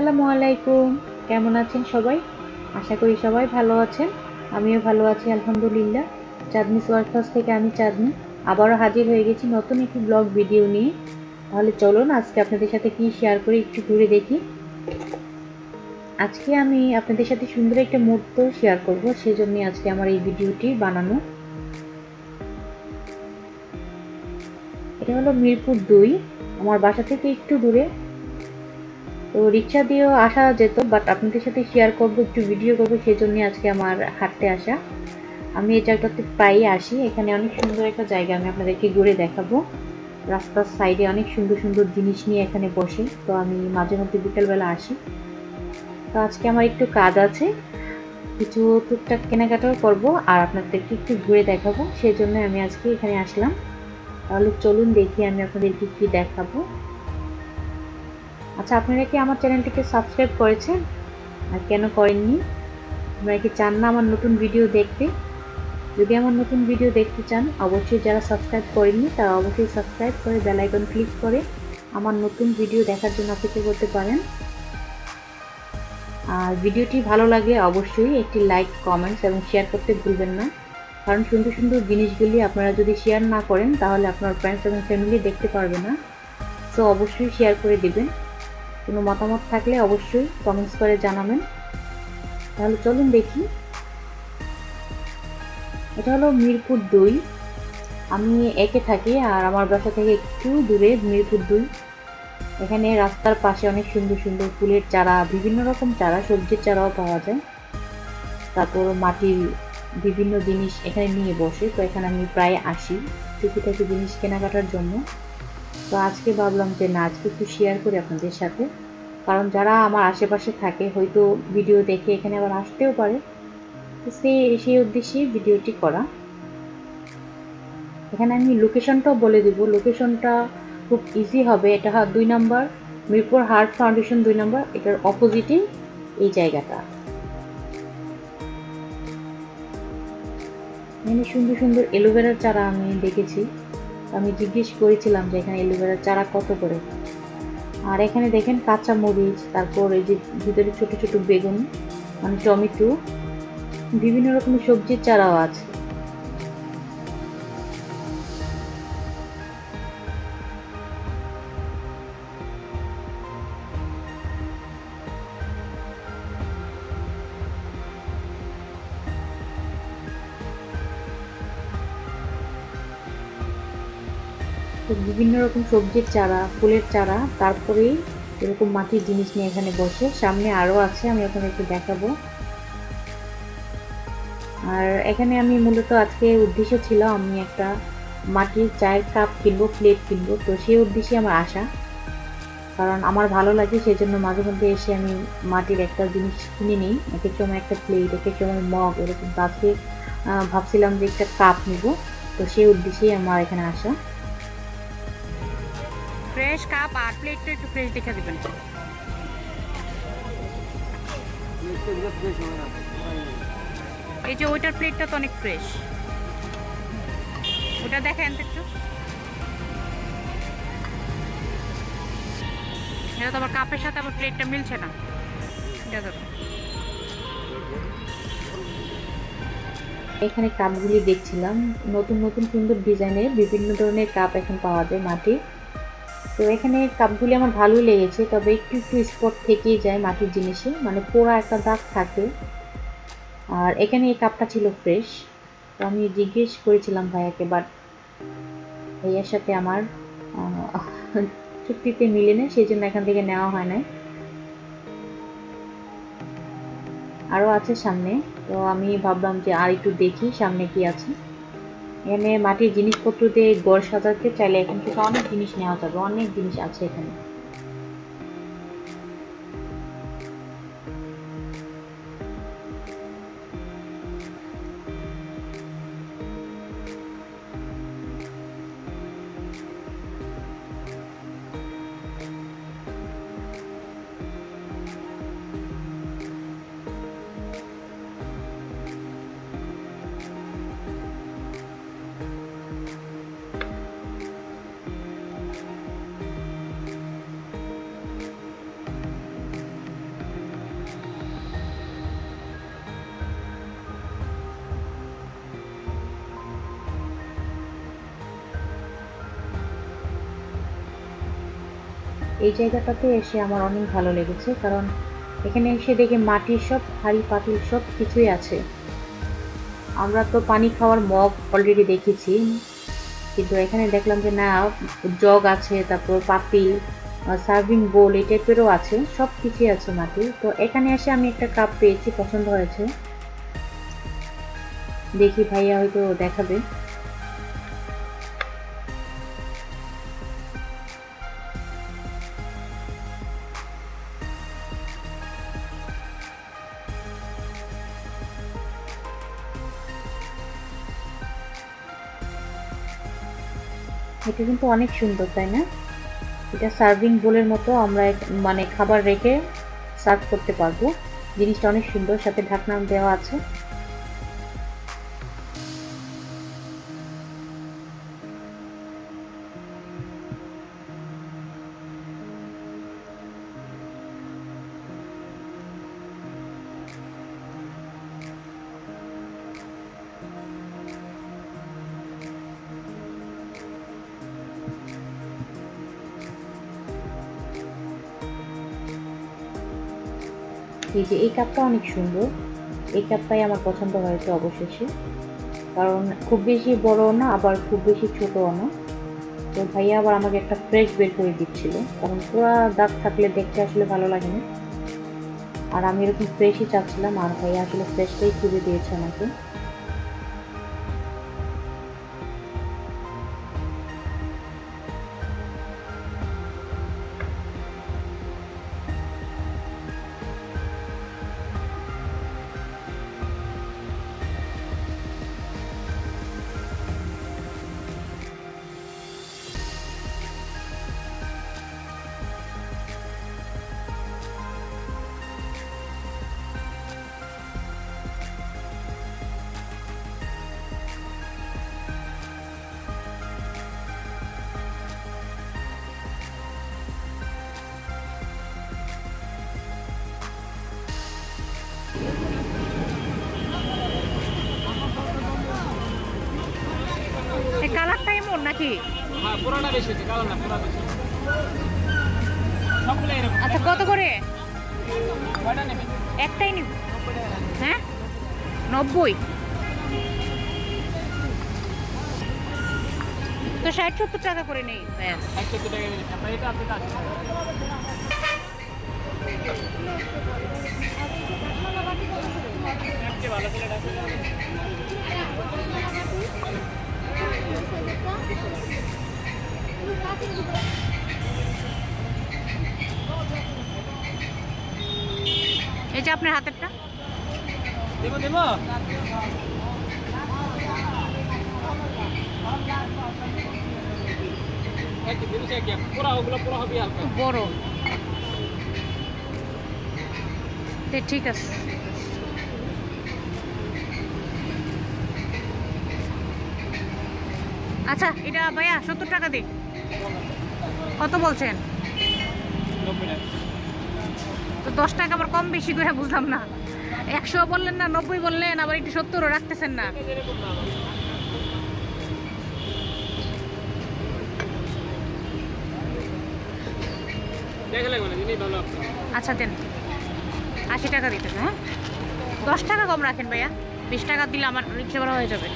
আসসালামু আলাইকুম। কেমন আছেন সবাই? আশা করি সবাই ভালো আছেন। আমিও ভালো আছি আলহামদুলিল্লাহ। চাঁদনিস ওয়ার্কহাউস থেকে আমি চাঁদনি আবারও হাজির হয়ে গেছি নতুন একটি ব্লগ ভিডিও নিয়ে। তাহলে চলুন আজকে আপনাদের সাথে কি শেয়ার করি একটু ঘুরে দেখি। আজকে আমি আপনাদের সাথে সুন্দর একটা মুহূর্ত শেয়ার করব, সেজন্য আজকে আমার এই ভিডিওটি বানানো। এটা হলো মিরপুর 2, আমার বাসা থেকে একটু দূরে। তো রিক্সা দিয়েও আসা যেত, বাট আপনাদের সাথে শেয়ার করব, একটু ভিডিও করব, সেজন্য আজকে আমার হাঁটতে আসা। আমি এই জায়গাটাতে প্রায়ই আসি, এখানে অনেক সুন্দর একটা জায়গা, আমি আপনাদেরকে ঘুরে দেখাবো। রাস্তার সাইডে অনেক সুন্দর সুন্দর জিনিস নিয়ে এখানে বসে, তো আমি মাঝে মধ্যে বিকেলবেলা আসি। তো আজকে আমার একটু কাজ আছে, কিছু টুকটাক কেনাকাটাও করব আর আপনাদেরকে একটু ঘুরে দেখাবো, সেজন্য আমি আজকে এখানে আসলাম। তাহলে চলুন দেখি আমি আপনাদেরকে কি দেখাবো। আচ্ছা, আপনারা কি আমার চ্যানেলটিকে সাবস্ক্রাইব করেছেন? আর কেন করেননি? আপনারা কি চান না আমার নতুন ভিডিও দেখতে? যদি আমার নতুন ভিডিও দেখতে চান, অবশ্যই যারা সাবস্ক্রাইব করেননি তারা অবশ্যই সাবস্ক্রাইব করে বেল আইকন ক্লিক করে আমার নতুন ভিডিও দেখার জন্য অপেক্ষা করতে পারেন। আর ভিডিওটি ভালো লাগলে অবশ্যই একটি লাইক, কমেন্টস এবং শেয়ার করতে ভুলবেন না, কারণ সুন্দর সুন্দর জিনিসগুলি আপনারা যদি শেয়ার না করেন তাহলে আপনার ফ্রেন্ডস এবং ফ্যামিলি দেখতে পারবে না। সো অবশ্যই শেয়ার করে দিবেন। কোনো মতামত থাকলে অবশ্যই কমেন্টস করে জানাবেন। তাহলে চলুন দেখি। এটা হলো মিরপুর 2, আমি একে থাকি আর আমার বাসা থেকে একটু দূরে মিরপুর 2। এখানে রাস্তার পাশে অনেক সুন্দর সুন্দর ফুলের চারা, বিভিন্ন রকম চারা, সবজির চারাও পাওয়া যায়। তারপর মাটির বিভিন্ন জিনিস এখানে নিয়ে বসে, তো এখানে আমি প্রায় আসি টুকিটাকি জিনিস কেনাকাটার জন্য। তো আজকে ভাবলাম যে না, আজকে একটু শেয়ার করি আপনাদের সাথে, কারণ যারা আমার আশেপাশে থাকে হয়তো ভিডিও দেখে এখানে আবার আসতেও পারে, তো সেই উদ্দেশ্যে ভিডিওটি করা। এখানে আমি লোকেশনটাও বলে দেব, লোকেশনটা খুব ইজি হবে। এটা 2 নম্বর মিরপুর হার্ট ফাউন্ডেশন 2 নম্বর, এটার অপোজিটে এই জায়গাটা। এখানে সুন্দর সুন্দর এলোভেরার চারা আমি দেখেছি, আমি জিজ্ঞেস করেছিলাম যে এখানে এলোভেরার চারা কত করে। আর এখানে দেখেন কাঁচা মরিচ, তারপর এই যে ভিতরে ছোট ছোট বেগুন, মানে টমেটো, বিভিন্ন রকমের সবজির চারাও আছে। তো বিভিন্ন রকম সবজির চারা, ফুলের চারা, তারপরেই এরকম মাটির জিনিস নিয়ে এখানে বসে। সামনে আরো আছে, আমি আপনাদেরকে দেখাবো। আর এখানে আমি মূলত আজকে উদ্দেশ্য ছিল আমি একটা মাটির চায়ের কাপ কিনবো, প্লেট কিনবো, তো সেই উদ্দেশ্যে আমার আসা, কারণ আমার ভালো লাগে, সেই জন্য মাঝে মধ্যে এসে আমি মাটির একটা জিনিস কিনে নিই। এক এক সময় একটা প্লেট, এক এক সময় মগ, এরকম। আজকে ভাবছিলাম যে একটা কাপ নিব, তো সেই উদ্দেশ্যেই আমার এখানে আসা। ফ্রেশ কাপ আর প্লেটটা একটু ফ্রেশ দেখে দিবেন। এই যে ওইটার প্লেটটা তো অনেক ফ্রেশ, ওটা দেখেন তো একটু। এটা তো আবার কাপের সাথে আবার প্লেটটা মিলছে না, এটা ধরো। এখানে কাপগুলি দেখছিলাম, নতুন নতুন সুন্দর ডিজাইনের বিভিন্ন ধরনের কাপ এখন পাওয়া যায় মাটির। তো এখানে কাপগুলি আমার ভালোই লেগেছে, তবে একটু একটু স্পট থেকেই যায় মাটির জিনিসে, মানে পোড়া একটা দাগ থাকে। আর এখানে এই কাপটা ছিল ফ্রেশ, তো আমি জিজ্ঞেস করেছিলাম ভাইয়াকে, বাট ভাইয়ার সাথে আমার চুক্তিতে মিলে না, সেই জন্য এখান থেকে নেওয়া হয় নাই। আরও আছে সামনে, তো আমি ভাবলাম যে আর একটু দেখি সামনে কি আছে। এখানে মাটির জিনিসপত্র দিয়ে ঘর সাজাতে চাইলে এখান থেকে অনেক জিনিস নেওয়া যাবে, অনেক জিনিস আছে এখানে। এই জায়গাটাতে এসে আমার অনেক ভালো লেগেছে, কারণ এখানে এসে দেখে মাটির সব হাঁড়ি পাতিল সব কিছুই আছে। আমরা তো পানি খাওয়ার মগ অলরেডি দেখেছি, কিন্তু এখানে দেখলাম যে না, জগ আছে, তারপর পাতিল, সার্ভিং বোল এই টাইপেরও আছে, সব কিছুই আছে মাটি। তো এখানে এসে আমি একটা কাপ পেয়েছি, পছন্দ হয়েছে, দেখি ভাইয়া হয়তো দেখাবে। এটা কিন্তু অনেক সুন্দর, তাই না? এটা সার্ভিং বোলের মতো, আমরা মানে খাবার রেখে সার্ভ করতে পারবো। জিনিসটা অনেক সুন্দর, সাথে ঢাকনা দেওয়া আছে। এই যে এই কাপটা অনেক সুন্দর, এই কাপটাই আমার পছন্দ হয়েছে অবশেষে, কারণ খুব বেশি বড় না, আবার খুব বেশি ছোটও না। তো ভাইয়া আবার আমাকে একটা ফ্রেশ বের করে দিচ্ছিল, কারণ পুরা দাগ থাকলে দেখতে আসলে ভালো লাগে না, আর আমি এরকম ফ্রেশই চাচ্ছিলাম, আর ভাইয়া আসলে ফ্রেশটাই খুঁজে দিয়েছে আমাকে। এই কালারটা এমন নাকি? হ্যাঁ, পুরোটা বেশি আছে, কালার না, পুরো বেশি। সবগুলো এরকম। আচ্ছা, কত করে? কয়টা নেবেন? একটাই নিব। হ্যাঁ, 90। তো 60-70 টাকা করে নেই। 170 টাকা দিচ্ছি। আপনার এটা আছে, এটা আছে। সবচেয়ে ভালো প্লেট আছে। এই যে আপনার হাতেরটা। দেবো দেবো। একই জিনিস, একই পুরো, ওগুলো পুরো হবে হালকা বড়। ঠিক আছে। আচ্ছা, এটা ভাইয়া 70 টাকা দিই। কত বলছেন? 90 টাকা। তো 10 টাকা আবার কম বেশি করে বুঝলাম না। 100 বললেন না, 90 বললেন, আবার একটু 70ও রাখতেছেন না। আচ্ছা দেন, 80 টাকা দিতে। হ্যাঁ, 10 টাকা কম রাখেন ভাইয়া, 20 টাকা দিলে আমার রিক্সা ভাড়া হয়ে যাবে।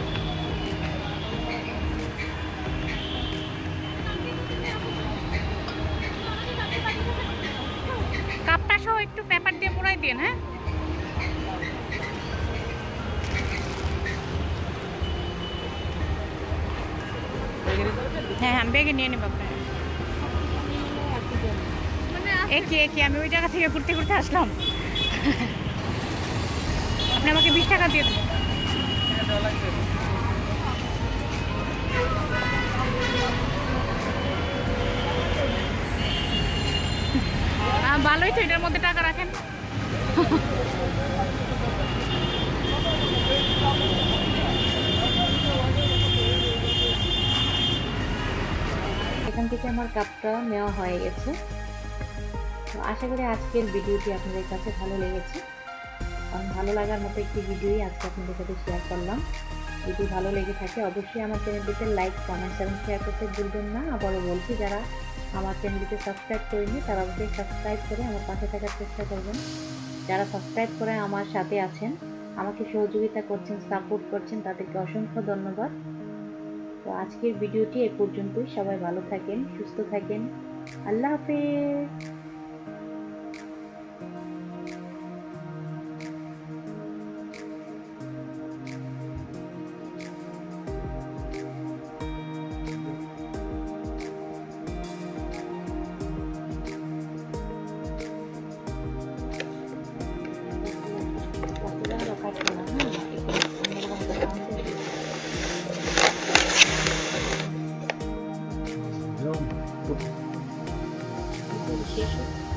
কাপটা সহ একটু পেপার দিয়ে মোড়াই দিন। হ্যাঁ, হ্যাঁ হ্যাঁ, ব্যাগে নিয়ে নেব আপনার। একই একই, আমি ওই জায়গা থেকে ঘুরতে ঘুরতে আসলাম। আপনি আমাকে 20 টাকা দিয়ে দেবেন। ভালোই তো, এটার মধ্যে টাকা রাখেন। এখান থেকে আমার কাপটা নেওয়া হয়ে গেছে। তো আশা করি আজকের ভিডিওটি আপনাদের কাছে ভালো লেগেছে, কারণ ভালো লাগার মতো একটি ভিডিওই আজকে আপনাদের সাথে শেয়ার করলাম। যদি ভালো লেগে থাকে অবশ্যই আমার চ্যানেলটিতে লাইক, কমেন্টস এবং শেয়ার করতে ভুলবেন না। আবারও বলছি, যারা আমার চ্যানেলটিতে সাবস্ক্রাইব করেনি তারা অবশ্যই সাবস্ক্রাইব করে আমার পাশে থাকার চেষ্টা করবেন। যারা সাবস্ক্রাইব করে আমার সাথে আছেন, আমাকে সহযোগিতা করছেন, সাপোর্ট করছেন, তাদেরকে অসংখ্য ধন্যবাদ। তো আজকের ভিডিওটি এ পর্যন্তই। সবাই ভালো থাকেন, সুস্থ থাকেন। আল্লাহ হাফেজ। শেষ